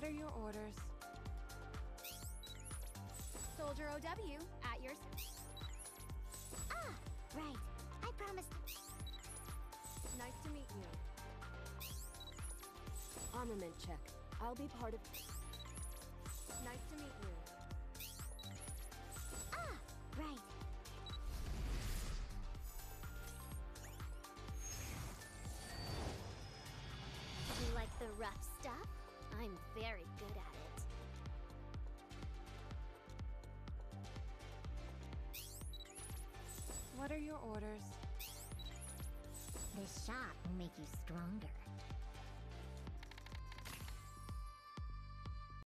What are your orders? Soldier OW, at your... Ah, right. I promised. Nice to meet you. Armament check. I'll be part of... Nice to meet you. Ah, right. You like the rough stuff? I'm very good at it. What are your orders? This shot will make you stronger.